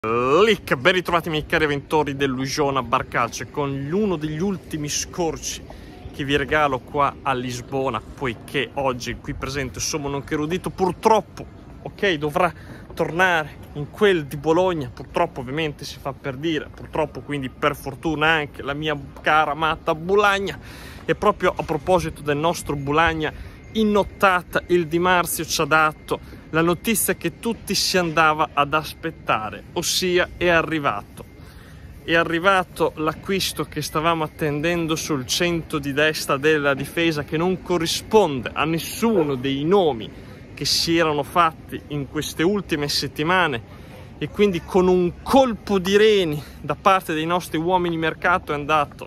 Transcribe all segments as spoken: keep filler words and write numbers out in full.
Lick, ben ritrovati miei cari avventori dell'Usiona Barcalce con uno degli ultimi scorci che vi regalo qua a Lisbona, poiché oggi qui presente Sommo nonché erudito purtroppo, ok, dovrà tornare in quel di Bologna, purtroppo ovviamente si fa per dire, purtroppo quindi per fortuna anche la mia cara amata Bulagna. E proprio a proposito del nostro Bulagna, in nottata il Di Marzio ci ha dato la notizia che tutti si andava ad aspettare, ossia è arrivato. È arrivato l'acquisto che stavamo attendendo sul centro di destra della difesa, che non corrisponde a nessuno dei nomi che si erano fatti in queste ultime settimane, e quindi con un colpo di reni da parte dei nostri uomini mercato è andato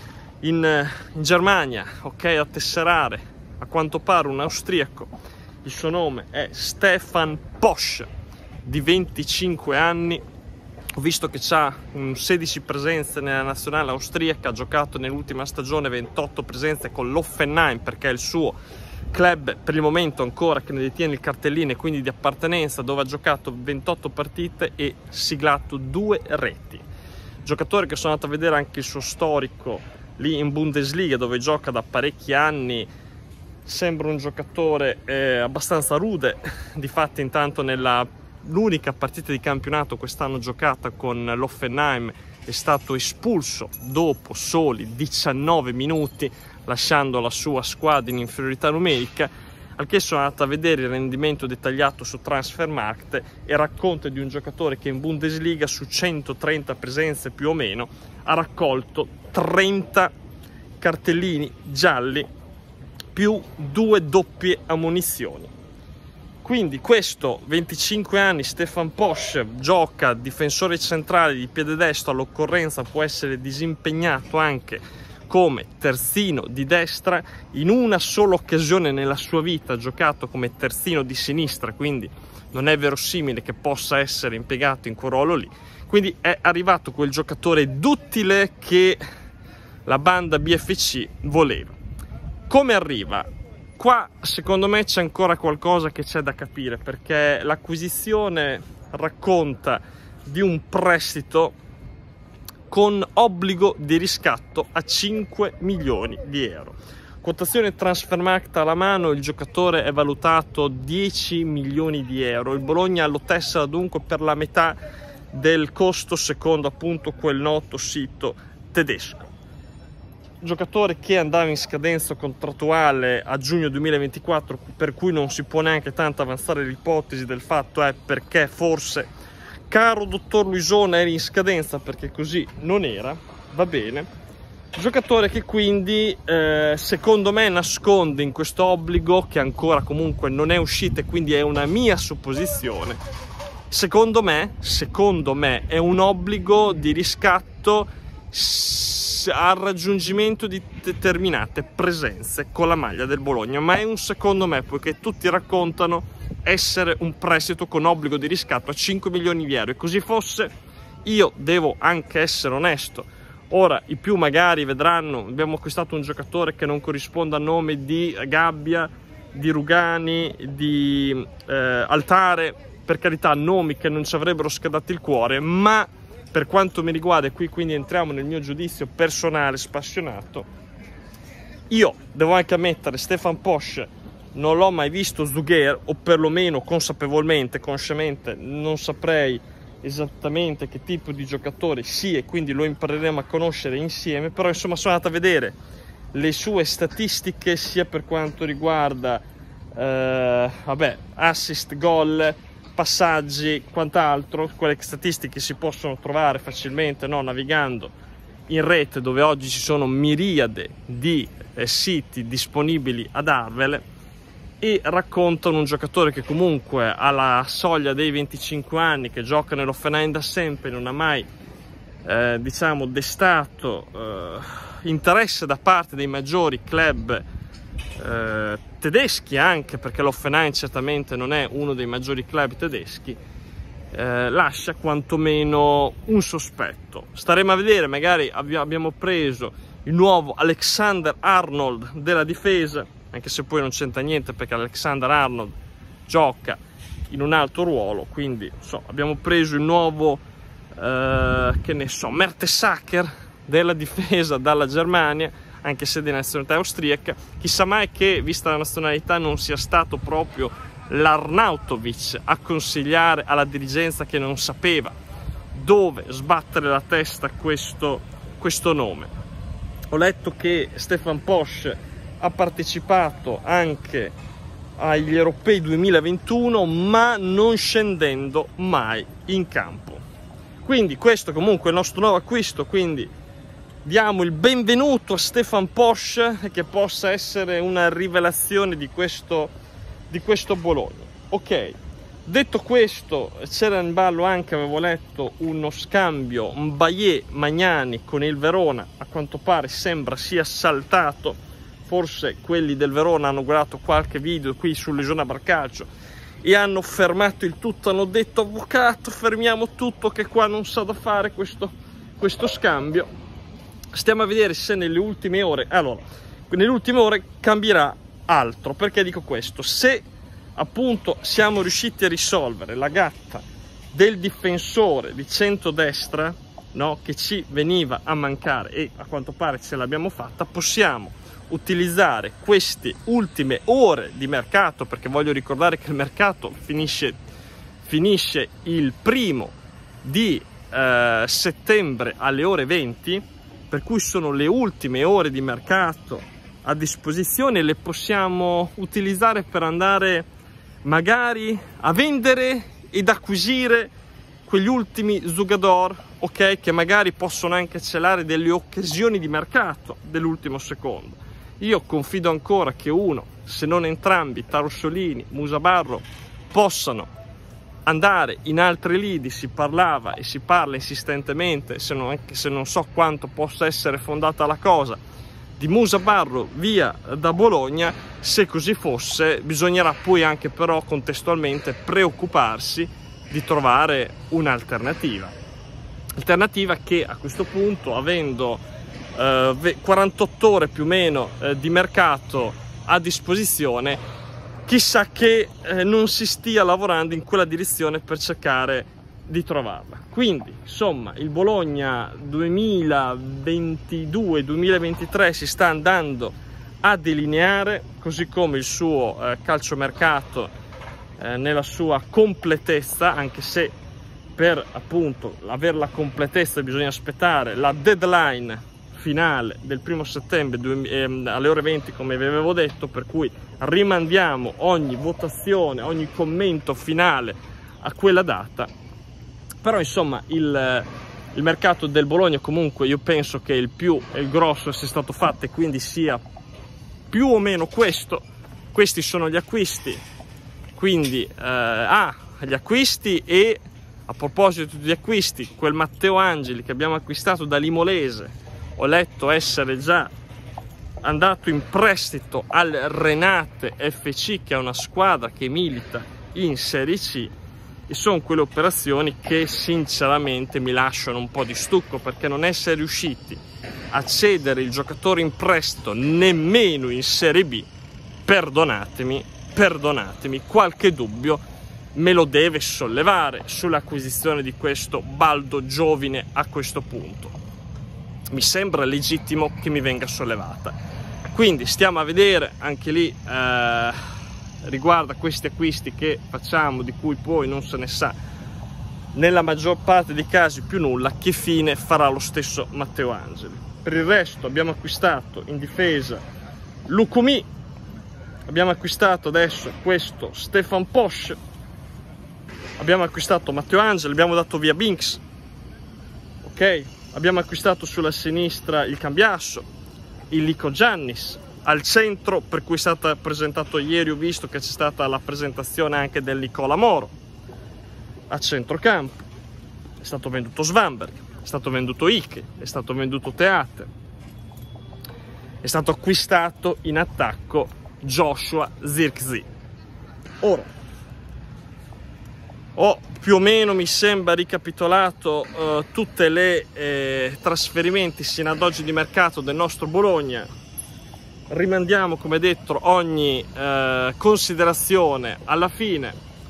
in, in Germania, ok, a tesserare a quanto pare un austriaco. Il suo nome è Stefan Posch, di venticinque anni. Ho visto che ha sedici presenze nella nazionale austriaca, ha giocato nell'ultima stagione ventotto presenze con l'Hoffenheim, perché è il suo club per il momento ancora che ne detiene il cartellino e quindi di appartenenza, dove ha giocato ventotto partite e siglato due reti. Giocatore che sono andato a vedere anche il suo storico lì in Bundesliga, dove gioca da parecchi anni. Sembra un giocatore eh, abbastanza rude. Difatti intanto nella l'unica partita di campionato quest'anno giocata con l'Hoffenheim è stato espulso dopo soli diciannove minuti, lasciando la sua squadra in inferiorità numerica, al che sono andato a vedere il rendimento dettagliato su Transfermarkt e racconta di un giocatore che in Bundesliga su centotrenta presenze più o meno ha raccolto trenta cartellini gialli più due doppie ammonizioni. Quindi questo venticinque anni Stefan Posch gioca difensore centrale di piede destro, all'occorrenza può essere disimpegnato anche come terzino di destra. In una sola occasione nella sua vita ha giocato come terzino di sinistra, quindi non è verosimile che possa essere impiegato in quel ruolo lì. Quindi è arrivato quel giocatore duttile che la banda B F C voleva. Come arriva? Qua secondo me c'è ancora qualcosa che c'è da capire, perché l'acquisizione racconta di un prestito con obbligo di riscatto a cinque milioni di euro. Quotazione Transfermarkt alla mano, il giocatore è valutato dieci milioni di euro. Il Bologna lo tessa dunque per la metà del costo, secondo appunto quel noto sito tedesco. Giocatore che andava in scadenza contrattuale a giugno duemilaventiquattro, per cui non si può neanche tanto avanzare l'ipotesi del fatto è perché forse caro dottor Luisona eri in scadenza, perché così non era, va bene. Giocatore che quindi eh, secondo me nasconde in questo obbligo, che ancora comunque non è uscito e quindi è una mia supposizione, secondo me, secondo me è un obbligo di riscatto al raggiungimento di determinate presenze con la maglia del Bologna, ma è un secondo me, poiché tutti raccontano essere un prestito con obbligo di riscatto a cinque milioni di euro, e così fosse. Io devo anche essere onesto, ora i più magari vedranno abbiamo acquistato un giocatore che non corrisponde al nome di Gabbia, di Rugani, di eh, Altare, per carità, nomi che non ci avrebbero scaldato il cuore, ma per quanto mi riguarda, e qui quindi entriamo nel mio giudizio personale spassionato, io devo anche ammettere, Stefan Posch non l'ho mai visto Zugher, o perlomeno consapevolmente, consciamente non saprei esattamente che tipo di giocatore sia, e quindi lo impareremo a conoscere insieme. Però insomma sono andato a vedere le sue statistiche sia per quanto riguarda eh, vabbè, assist, gol, passaggi, quant'altro, quelle statistiche si possono trovare facilmente, no, navigando in rete, dove oggi ci sono miriade di eh, siti disponibili a darvele, e raccontano un giocatore che comunque alla soglia dei venticinque anni, che gioca nell'Hoffenheim da sempre, non ha mai eh, diciamo destato eh, interesse da parte dei maggiori club Eh, tedeschi, anche perché l'Hoffenheim certamente non è uno dei maggiori club tedeschi, eh, lascia quantomeno un sospetto. Staremo a vedere, magari abbi abbiamo preso il nuovo Alexander Arnold della difesa, anche se poi non c'entra niente, perché Alexander Arnold gioca in un altro ruolo, quindi so, abbiamo preso il nuovo eh, che ne so, Mertesacker della difesa dalla Germania, anche se di nazionalità austriaca. Chissà mai che, vista la nazionalità, non sia stato proprio l'Arnautovic a consigliare alla dirigenza, che non sapeva dove sbattere la testa questo, questo nome. Ho letto che Stefan Posch ha partecipato anche agli europei duemilaventuno, ma non scendendo mai in campo. Quindi questo comunque è il nostro nuovo acquisto, quindi diamo il benvenuto a Stefan Posch, e che possa essere una rivelazione di questo, di questo Bologna. Ok, detto questo, c'era in ballo anche, avevo letto, uno scambio Mbaye-Magnani con il Verona. A quanto pare sembra sia saltato, forse quelli del Verona hanno guardato qualche video qui su Legiona Barcaccio e hanno fermato il tutto, hanno detto: avvocato, fermiamo tutto, che qua non sa da fare questo, questo scambio. Stiamo a vedere se nelle ultime ore, allora, nelle ultime ore cambierà altro. Perché dico questo? Se appunto siamo riusciti a risolvere la gatta del difensore di centrodestra, no, che ci veniva a mancare, e a quanto pare ce l'abbiamo fatta, possiamo utilizzare queste ultime ore di mercato, perché voglio ricordare che il mercato finisce, finisce il primo di eh, settembre alle ore venti, per cui sono le ultime ore di mercato a disposizione, le possiamo utilizzare per andare magari a vendere ed acquisire quegli ultimi giocador, ok, che magari possono anche celare delle occasioni di mercato dell'ultimo secondo. Io confido ancora che uno, se non entrambi, Tarossolini, Musabarro, possano andare in altre lidi. Si parlava e si parla insistentemente, se non, anche se non so quanto possa essere fondata la cosa, di Musabarro via da Bologna. Se così fosse, bisognerà poi anche però contestualmente preoccuparsi di trovare un'alternativa. Alternativa che a questo punto, avendo eh, quarantotto ore più o meno eh, di mercato a disposizione, chissà che eh, non si stia lavorando in quella direzione per cercare di trovarla. Quindi insomma il Bologna duemilaventidue duemilaventitré si sta andando a delineare, così come il suo eh, calciomercato eh, nella sua completezza, anche se per appunto avere la completezza bisogna aspettare la deadline finale del primo settembre ehm, alle ore venti, come vi avevo detto, per cui rimandiamo ogni votazione, ogni commento finale a quella data. Però insomma il, il mercato del Bologna comunque io penso che il più e il grosso sia stato fatto, e quindi sia più o meno questo. Questi sono gli acquisti, quindi eh, ah, gli acquisti. E a proposito di acquisti, quel Matteo Angeli che abbiamo acquistato da Limolese, ho letto essere già andato in prestito al Renate F C, che è una squadra che milita in Serie C, e sono quelle operazioni che sinceramente mi lasciano un po' di stucco, perché non essere riusciti a cedere il giocatore in prestito nemmeno in Serie B, perdonatemi, perdonatemi, qualche dubbio me lo deve sollevare sull'acquisizione di questo Baldo Giovine. A questo punto mi sembra legittimo che mi venga sollevata. Quindi stiamo a vedere anche lì eh, riguardo a questi acquisti che facciamo, di cui poi non se ne sa nella maggior parte dei casi più nulla, che fine farà lo stesso Matteo Angeli. Per il resto abbiamo acquistato in difesa Lucumi, abbiamo acquistato adesso questo Stefan Posch, abbiamo acquistato Matteo Angeli, abbiamo dato via Binks, ok? Abbiamo acquistato sulla sinistra il Cambiasso, il Lico Giannis, al centro, per cui è stata presentato ieri, ho visto che c'è stata la presentazione anche del Nicola Moro. A centrocampo è stato venduto Svanberg, è stato venduto Ike, è stato venduto Teate, è stato acquistato in attacco Joshua Zirkzee. Ora, ho più o meno, mi sembra, ricapitolato eh, tutte le eh, trasferimenti sino ad oggi di mercato del nostro Bologna. Rimandiamo, come detto, ogni eh, considerazione alla fine.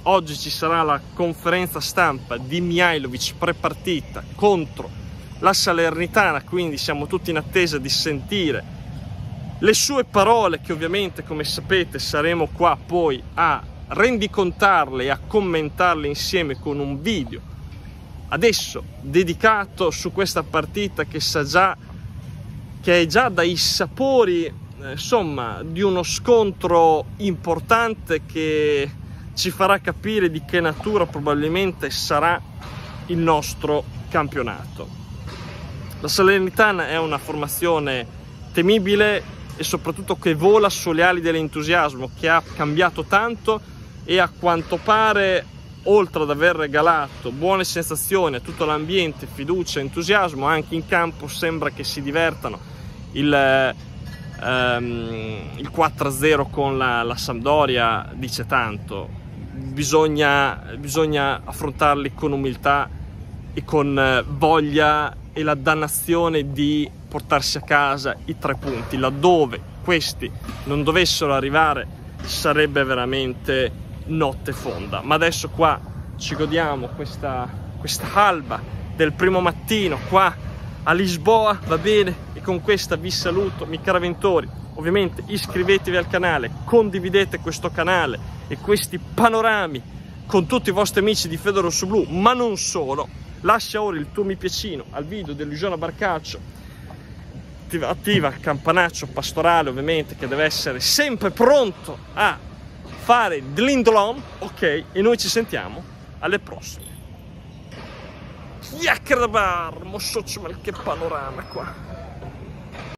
oggi ci sarà la conferenza stampa di Mihajlović pre-partita contro la Salernitana, quindi siamo tutti in attesa di sentire le sue parole, che ovviamente, come sapete, saremo qua poi a rendicontarle e a commentarle insieme con un video adesso dedicato su questa partita che sa già che è già dai sapori eh, insomma di uno scontro importante che ci farà capire di che natura probabilmente sarà il nostro campionato. La Salernitana è una formazione temibile e soprattutto che vola sulle ali dell'entusiasmo, che ha cambiato tanto e a quanto pare, oltre ad aver regalato buone sensazioni a tutto l'ambiente, fiducia e entusiasmo, anche in campo sembra che si divertano. Il, ehm, il quattro a zero con la, la Sampdoria dice tanto, bisogna, bisogna affrontarli con umiltà e con voglia e la dannazione di portarsi a casa i tre punti. Laddove questi non dovessero arrivare sarebbe veramente notte fonda. Ma adesso qua ci godiamo questa, questa alba del primo mattino qua a Lisboa, va bene? E con questa vi saluto, miei cari avventori. Ovviamente iscrivetevi al canale, condividete questo canale e questi panorami con tutti i vostri amici di Fede Rossoblu, ma non solo. Lascia ora il tuo mi piacino al video dell'Ujona Barcaccio, attiva il campanaccio pastorale ovviamente, che deve essere sempre pronto a fare dlindolom, ok? E noi ci sentiamo alle prossime. Chiacchiere da bar, mo che panorama qua.